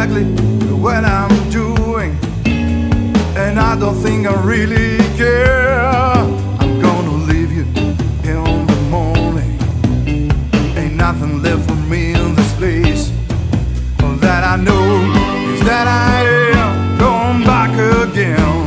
exactly what I'm doing, and I don't think I really care. I'm gonna leave you in the morning. Ain't nothing left for me in this place. All that I know is that I am going back again.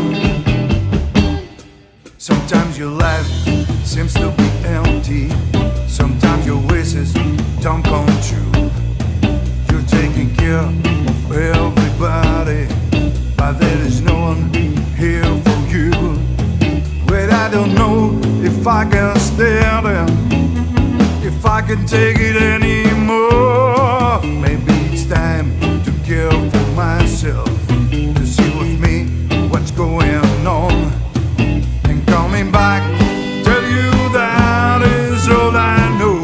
Sometimes your life seems to be empty. Sometimes your wishes don't come true. You're taking care of everybody, but there is no one here for you. Wait, I don't know if I can stay there, if I can take it anymore. Maybe it's time to care for myself, to see with me what's going on. And coming back, tell you that is all I know.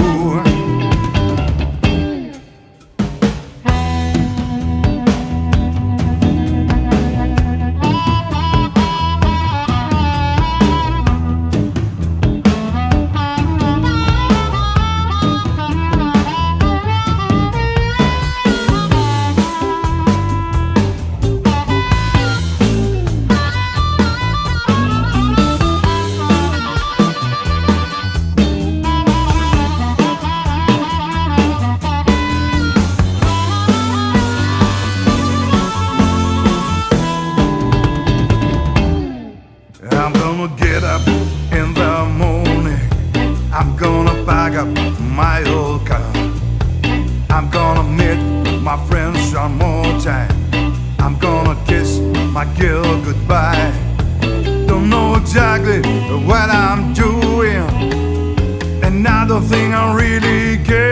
I'm gonna get up in the morning. I'm gonna pack up my old car. I'm gonna meet my friends one more time. I'm gonna kiss my girl goodbye. Don't know exactly what I'm doing, and I don't think I really care.